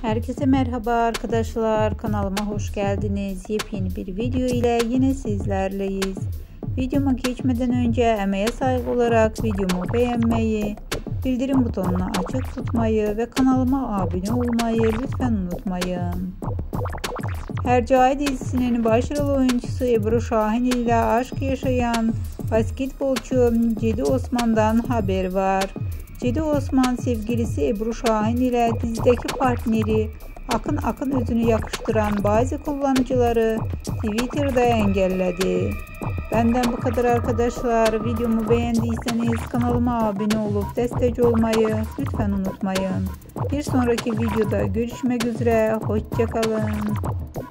Herkese merhaba arkadaşlar, kanalıma hoş geldiniz. Yepyeni bir video ile yine sizlerleyiz. Videoma geçmeden önce emeğe saygı olarak videomu beğenmeyi, bildirim butonunu açık tutmayı ve kanalıma abone olmayı lütfen unutmayın. Hercai dizisinin başrol oyuncusu Ebru Şahin ile aşk yaşayan basketbolcu Cedi Osman'dan haber var. Cedi Osman sevgilisi Ebru Şahin ile dizideki partneri Akın özünü yakıştıran bazı kullanıcıları Twitter'da engelledi. Benden bu kadar arkadaşlar. Videomu beğendiyseniz kanalıma abone olup destek olmayı lütfen unutmayın. Bir sonraki videoda görüşmek üzere. Hoşça kalın.